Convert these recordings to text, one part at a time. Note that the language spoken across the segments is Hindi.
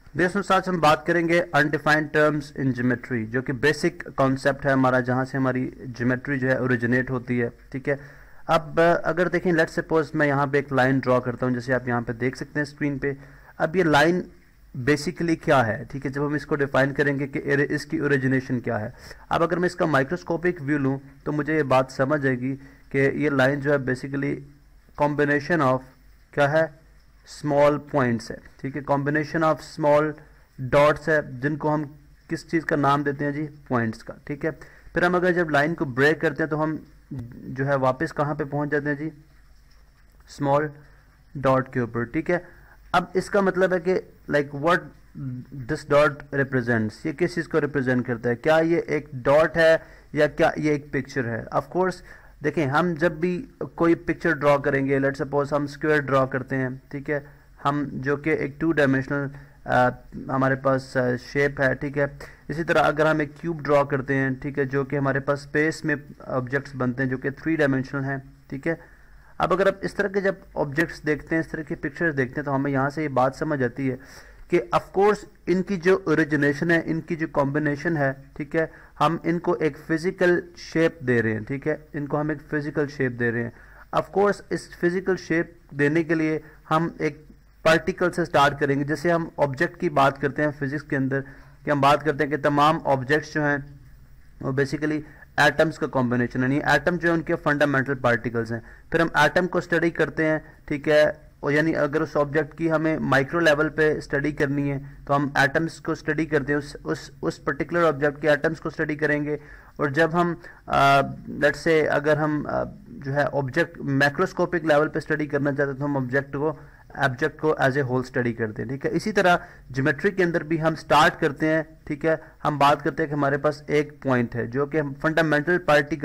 दोस्तों साथ हम बात करेंगे अनडिफाइंड टर्म्स इन ज्योमेट्री, जो कि बेसिक कॉन्सेप्ट है हमारा, जहाँ से हमारी ज्योमेट्री जो है ओरिजिनेट होती है। ठीक है, अब अगर देखें, लेट्स सपोज मैं यहाँ पे एक लाइन ड्रॉ करता हूँ, जैसे आप यहाँ पे देख सकते हैं स्क्रीन पे। अब ये लाइन बेसिकली क्या है, ठीक है, जब हम इसको डिफाइन करेंगे कि इसकी ओरिजिनेशन क्या है। अब अगर मैं इसका माइक्रोस्कोपिक व्यू लूँ तो मुझे ये बात समझ आएगी कि ये लाइन जो है बेसिकली कॉम्बिनेशन ऑफ क्या है, स्मॉल पॉइंट्स है। ठीक है, कॉम्बिनेशन ऑफ स्मॉल डॉट्स है, जिनको हम किस चीज़ का नाम देते हैं जी, पॉइंट्स का। ठीक है, फिर हम अगर जब लाइन को ब्रेक करते हैं तो हम जो है वापस कहाँ पे पहुंच जाते हैं जी, स्मॉल डॉट के ऊपर। ठीक है, अब इसका मतलब है कि like what this dot represents, ये किस चीज़ को रिप्रेजेंट करता है, क्या ये एक डॉट है या क्या ये एक पिक्चर है। ऑफ कोर्स देखें, हम जब भी कोई पिक्चर ड्रॉ करेंगे, लेट सपोज हम स्क्वायर ड्रॉ करते हैं, ठीक है, हम जो कि एक 2 डायमेंशनल हमारे पास शेप है। ठीक है, इसी तरह अगर हम एक क्यूब ड्रॉ करते हैं, ठीक है, जो कि हमारे पास स्पेस में ऑब्जेक्ट्स बनते हैं जो कि 3 डायमेंशनल हैं। ठीक है, अब अगर आप इस तरह के जब ऑब्जेक्ट्स देखते हैं, इस तरह की पिक्चर्स देखते हैं, तो हमें यहाँ से ये बात समझ आती है कि ऑफ कोर्स इनकी जो ओरिजिनेशन है, इनकी जो कॉम्बिनेशन है, ठीक है, हम इनको एक फिजिकल शेप दे रहे हैं। ठीक है, इनको हम एक फिजिकल शेप दे रहे हैं। ऑफ कोर्स इस फिजिकल शेप देने के लिए हम एक पार्टिकल से स्टार्ट करेंगे। जैसे हम ऑब्जेक्ट की बात करते हैं फिजिक्स के अंदर, कि हम बात करते हैं कि तमाम ऑब्जेक्ट्स जो हैं वो बेसिकली एटम्स का कॉम्बिनेशन है, यानी एटम जो है उनके फंडामेंटल पार्टिकल्स हैं। फिर हम एटम को स्टडी करते हैं, ठीक है, और यानी अगर उस ऑब्जेक्ट की हमें माइक्रो लेवल पे स्टडी करनी है तो हम एटम्स को स्टडी करते हैं, उस पर्टिकुलर ऑब्जेक्ट के एटम्स को स्टडी करेंगे। और जब हम लेट्स से अगर हम जो है ऑब्जेक्ट मैक्रोस्कोपिक लेवल पे स्टडी करना चाहते हैं तो हम ऑब्जेक्ट को एज ए होल स्टडी करते हैं। ठीक है, इसी तरह ज्योमेट्री के अंदर भी हम स्टार्ट करते हैं। ठीक है, हम बात करते हैं कि हमारे पास एक पॉइंट है जो कि fundamental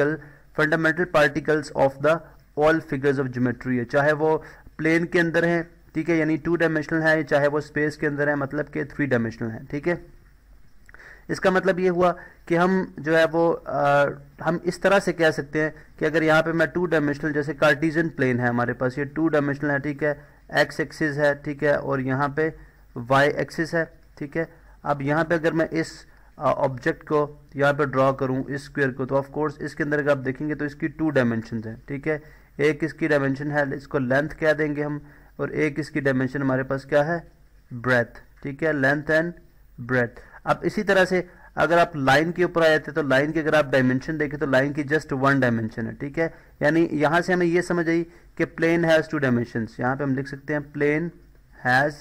particles of the all figures of geometry है, चाहे वो प्लेन के अंदर है, ठीक है, यानी 2 डायमेंशनल है, चाहे वो स्पेस के अंदर है, मतलब कि 3 डायमेंशनल है। ठीक है, इसका मतलब ये हुआ कि हम जो है वो हम इस तरह से कह सकते हैं कि अगर यहाँ पे मैं 2 डायमेंशनल, जैसे कार्टेशियन प्लेन है हमारे पास, ये 2 डायमेंशनल है, ठीक है, एक्स एक्सिस है, ठीक है, और यहाँ पे वाई एक्सिस है। ठीक है, अब यहाँ पे अगर मैं इस ऑब्जेक्ट को यहाँ पे ड्रॉ करूँ, इस स्क्वायर को, तो ऑफ कोर्स इसके अंदर अगर आप देखेंगे तो इसकी 2 डायमेंशन है। ठीक है, एक इसकी डायमेंशन है, इसको लेंथ कह देंगे हम, और एक इसकी डायमेंशन हमारे पास क्या है, ब्रेथ। ठीक है, लेंथ एंड ब्रेथ। अब इसी तरह से अगर आप लाइन के ऊपर आ जाते हैं तो लाइन की अगर आप डायमेंशन देखें तो लाइन की जस्ट 1 डायमेंशन है। ठीक है, यानी यहाँ से हमें ये समझ आई कि प्लेन हैज़ 2 डायमेंशंस। यहाँ पे हम लिख सकते हैं प्लेन हैज़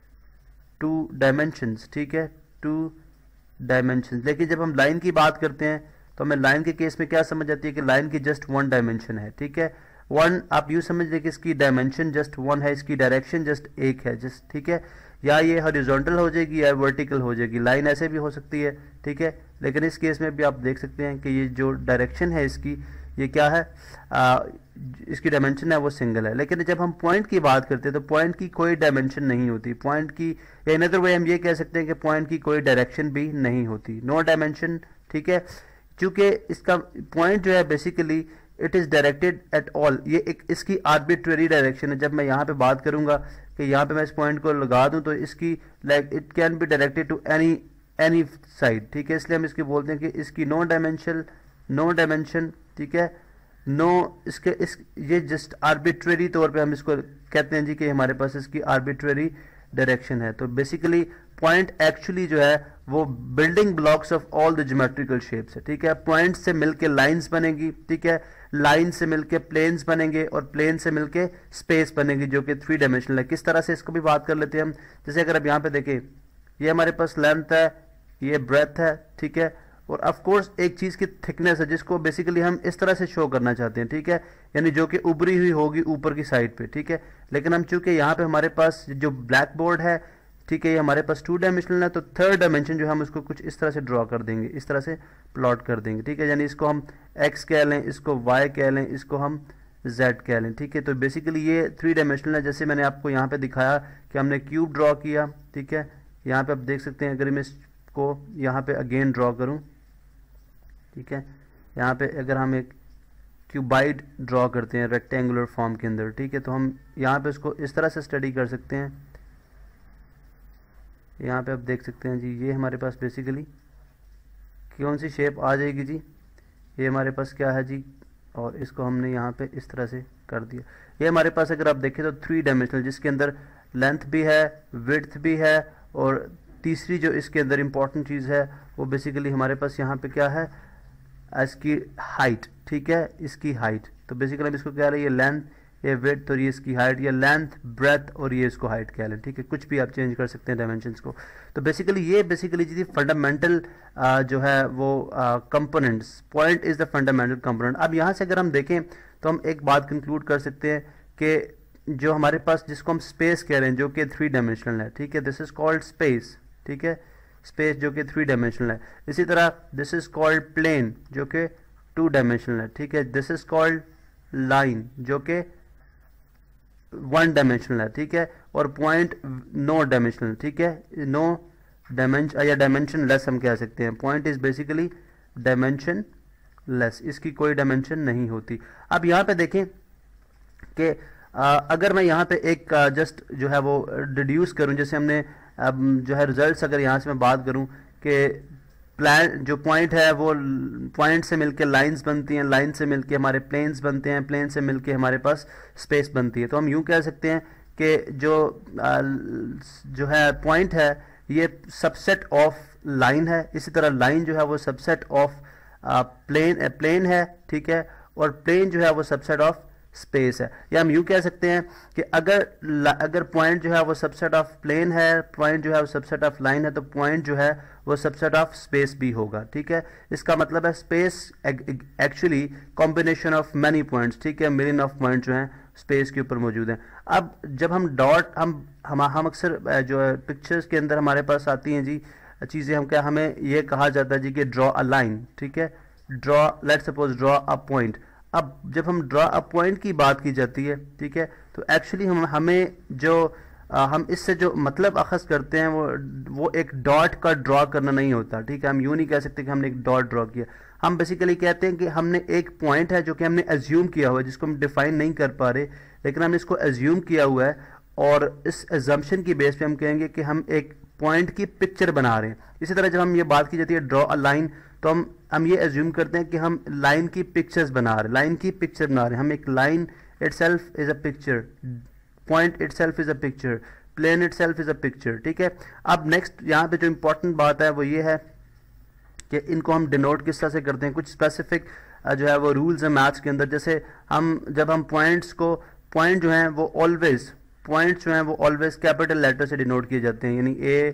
2 डायमेंशंस। ठीक है, 2 डायमेंशंस। लेकिन जब हम लाइन की बात करते हैं तो हमें लाइन के केस में क्या समझ आती है कि लाइन की जस्ट 1 डायमेंशन है। ठीक है, 1 आप यूँ समझ लें कि इसकी डायमेंशन जस्ट 1 है, इसकी डायरेक्शन जस्ट 1 है, जस्ट। ठीक है, या ये हॉरिजॉन्टल हो जाएगी या वर्टिकल हो जाएगी, लाइन ऐसे भी हो सकती है। ठीक है, लेकिन इस केस में भी आप देख सकते हैं कि ये जो डायरेक्शन है इसकी, ये क्या है, इसकी डायमेंशन है वो सिंगल है। लेकिन जब हम पॉइंट की बात करते हैं तो पॉइंट की कोई डायमेंशन नहीं होती, पॉइंट की, या इन अदर वे हम ये कह सकते हैं कि पॉइंट की कोई डायरेक्शन भी नहीं होती, नो डायमेंशन। ठीक है, क्योंकि इसका पॉइंट जो है basically it is directed at all, ये एक इसकी आर्बिट्रेरी डायरेक्शन है। जब मैं यहाँ पे बात करूँगा कि यहाँ पे मैं इस पॉइंट को लगा दूँ तो इसकी like it can be directed to any side. ठीक है, इसलिए हम इसकी बोलते हैं कि इसकी नो डायमेंशन। ठीक है, ये जस्ट आर्बिट्रेरी तौर पे हम इसको कहते हैं जी कि हमारे पास इसकी आर्बिट्रेरी डायरेक्शन है। तो बेसिकली पॉइंट एक्चुअली जो है वो building blocks of all the geometrical shapes है। ठीक है, पॉइंट से मिलके लाइंस बनेगी, ठीक है, लाइन से मिलके प्लेन्स बनेंगे और प्लेन से मिलके स्पेस बनेगी जो कि 3 डायमेंशनल है। किस तरह से इसको भी बात कर लेते हैं हम, जैसे अगर आप यहाँ पे देखें, ये हमारे पास लेंथ है, ये ब्रेथ है, ठीक है, और ऑफ कोर्स एक चीज़ की थिकनेस है जिसको बेसिकली हम इस तरह से शो करना चाहते हैं। ठीक है, यानी जो कि उभरी हुई होगी ऊपर की साइड पे। ठीक है, लेकिन हम चूंकि यहाँ पे हमारे पास जो ब्लैक बोर्ड है, ठीक है, ये हमारे पास 2 डायमेंशनल है, तो 3rd डायमेंशन जो है हम उसको कुछ इस तरह से ड्रॉ कर देंगे, इस तरह से प्लॉट कर देंगे। ठीक है, यानी इसको हम x कह लें, इसको y कह लें, इसको हम z कह लें। ठीक है, तो बेसिकली ये 3 डायमेंशनल है। जैसे मैंने आपको यहाँ पे दिखाया कि हमने क्यूब ड्रॉ किया। ठीक है, यहाँ पे आप देख सकते हैं, अगर मैं इसको यहाँ पे अगेन ड्रॉ करूँ, ठीक है, यहाँ पे अगर हम एक क्यूबाइड ड्रॉ करते हैं रेक्टेंगुलर फॉर्म के अंदर, ठीक है, तो हम यहाँ पे इसको इस तरह से स्टडी कर सकते हैं, यहाँ पे आप देख सकते हैं जी, ये हमारे पास बेसिकली कौन सी शेप आ जाएगी जी, ये हमारे पास क्या है जी, और इसको हमने यहाँ पे इस तरह से कर दिया। ये हमारे पास अगर आप देखें तो 3 डायमेंशनल, जिसके अंदर लेंथ भी है, विड्थ भी है, और तीसरी जो इसके अंदर इंपॉर्टेंट चीज़ है वो बेसिकली हमारे पास यहाँ पे क्या है, इसकी हाइट, ठीक है, इसकी हाइट। तो बेसिकली हम इसको कह रहे हैं ये लेंथ, ये विड्थ और ये इसकी हाइट, ये लेंथ, ब्रेथ और ये इसको हाइट कह लें, ठीक है। कुछ भी आप चेंज कर सकते हैं डायमेंशंस को। तो बेसिकली ये बेसिकली जी फंडामेंटल जो है वो components, point is the fundamental component. अब यहाँ से अगर हम देखें तो हम एक बात कंक्लूड कर सकते हैं कि जो हमारे पास, जिसको हम स्पेस कह रहे हैं, जो कि 3 डायमेंशनल है, ठीक है, दिस इज कॉल्ड स्पेस, ठीक है, स्पेस जो कि 3 डायमेंशनल है। इसी तरह दिस इज कॉल्ड प्लेन जो कि 2 डायमेंशनल है, ठीक है, दिस इज कॉल्ड लाइन जो कि 1 डायमेंशनल है, ठीक है, और पॉइंट नो डायमेंशनल, ठीक है, नो डायमेंशन या डायमेंशन लेस हम कह सकते हैं। Point is basically dimensionless, इसकी कोई डायमेंशन नहीं होती। अब यहाँ पे देखें कि अगर मैं यहाँ पे एक जस्ट जो है वो डिड्यूस करूँ, जैसे हमने जो है रिजल्ट्स, अगर यहाँ से मैं बात करूँ कि प्लान जो पॉइंट है वो पॉइंट से मिलके लाइंस बनती हैं, लाइन से मिलके हमारे प्लेन्स बनते हैं, प्लेन से मिलके हमारे पास स्पेस बनती है। तो हम यूँ कह सकते हैं कि जो है पॉइंट है ये सबसेट ऑफ लाइन है, इसी तरह लाइन जो है वो सबसेट ऑफ प्लेन है, ठीक है, और प्लेन जो है वो सबसेट ऑफ स्पेस है। या हम यूँ कह सकते हैं कि अगर पॉइंट जो है वो सबसेट ऑफ प्लेन है, पॉइंट जो है वो सबसेट ऑफ लाइन है, तो पॉइंट जो है वो सबसेट ऑफ स्पेस भी होगा, ठीक है। इसका मतलब है space actually combination of many points, ठीक है, मिलियन ऑफ पॉइंट जो हैं स्पेस के ऊपर मौजूद हैं। अब जब हम डॉट हम अक्सर जो है पिक्चर्स के अंदर हमारे पास आती हैं जी चीज़ें, हम क्या, हमें ये कहा जाता है जी कि ड्रॉ अ लाइन, ठीक है, draw, let's suppose draw a point. अब जब हम ड्रॉ अ पॉइंट की बात की जाती है, ठीक है, तो एक्चुअली हमें जो हम इससे जो मतलब अखज़ करते हैं वो एक डॉट का ड्रॉ करना नहीं होता, ठीक है। हम यूँ नहीं कह सकते कि हमने एक डॉट ड्रॉ किया, हम बेसिकली कहते हैं कि हमने एक पॉइंट है जो कि हमने एज्यूम किया हुआ है, जिसको हम डिफाइन नहीं कर पा रहे, लेकिन हमने इसको एज्यूम किया हुआ है, और इस एजम्पशन की बेस पे हम कहेंगे कि हम एक पॉइंट की पिक्चर बना रहे हैं। इसी तरह जब हम ये बात की जाती है ड्रॉ अ लाइन, तो हम ये एज्यूम करते हैं कि हम लाइन की पिक्चर्स बना रहे हैं, लाइन की पिक्चर बना रहे हैं। हम एक line itself is a picture, point itself is a picture, plane itself is a picture, ठीक है। अब नेक्स्ट यहाँ पे जो इंपॉर्टेंट बात है वो ये है कि इनको हम डिनोट किस तरह से करते हैं। कुछ स्पेसिफिक जो है वो रूल्स हैं मैथ्स के अंदर। जैसे जब हम पॉइंट्स को, पॉइंट जो हैं वो ऑलवेज, पॉइंट्स जो हैं वो ऑलवेज कैपिटल लेटर से डिनोट किए जाते हैं, यानी A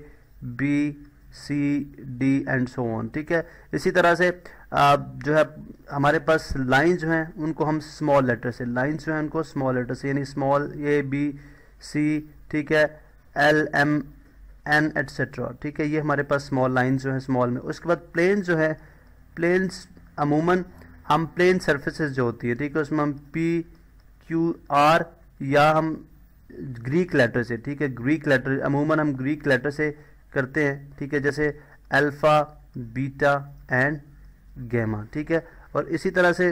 B C D and so on, ठीक है। इसी तरह से जो है हमारे पास लाइंस जो हैं उनको हम स्मॉल लेटर से, लाइंस जो हैं उनको स्मॉल लेटर से, यानी स्मॉल ए बी सी, ठीक है, एल एम एन एटसेट्रा, ठीक है, ये हमारे पास स्मॉल लाइंस जो हैं स्मॉल में। उसके बाद प्लेन जो है, प्लेन्स अमूमन हम प्लेन सर्फेसिस जो होती है, ठीक है, उसमें हम पी क्यू आर या हम ग्रीक लेटर से, ठीक है, ग्रीक लेटर अमूमन हम ग्रीक लेटर से करते हैं, ठीक है, जैसे अल्फा, बीटा एंड गैमा, ठीक है। और इसी तरह से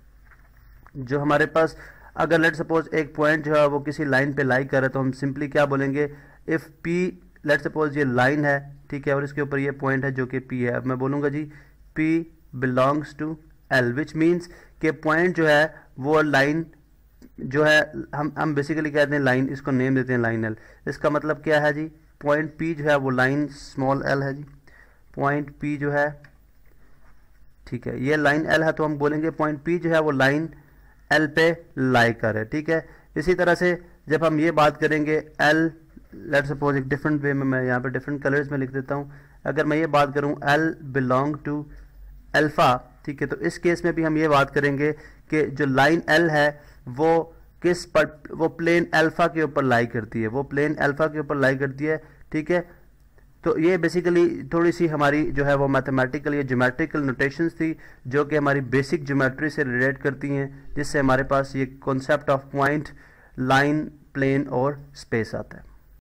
जो हमारे पास अगर लेट सपोज एक पॉइंट जो है वो किसी लाइन पे लाई कर रहा है, तो हम सिंपली क्या बोलेंगे, इफ़ पी, लेट सपोज ये लाइन है, ठीक है, और इसके ऊपर ये पॉइंट है जो कि पी है। अब मैं बोलूँगा जी P belongs to L, which means कि पॉइंट जो है वो लाइन जो है हम बेसिकली कहते हैं लाइन, इसको नेम देते हैं लाइन एल। इसका मतलब क्या है जी, पॉइंट पी जो है वो लाइन स्मॉल एल है जी, पॉइंट पी जो है, ठीक है, ये लाइन एल है, तो हम बोलेंगे पॉइंट पी जो है वो लाइन एल पे लाई कर है, ठीक है। इसी तरह से जब हम ये बात करेंगे एल, लेट सपोज एक डिफरेंट वे में मैं यहाँ पे डिफरेंट कलर्स में लिख देता हूँ। अगर मैं ये बात करूँ एल बिलोंग टू अल्फा, ठीक है, तो इस केस में भी हम ये बात करेंगे कि जो लाइन एल है वो किस पर, वो प्लेन अल्फा के ऊपर लाई करती है, वो प्लेन अल्फा के ऊपर लाई करती है, ठीक है। तो ये बेसिकली थोड़ी सी हमारी जो है वो मैथमेटिकल या ज्योमेट्रिकल नोटेशंस थी जो कि हमारी बेसिक ज्योमेट्री से रिलेट करती हैं, जिससे हमारे पास ये concept of point, line, plane और स्पेस आता है।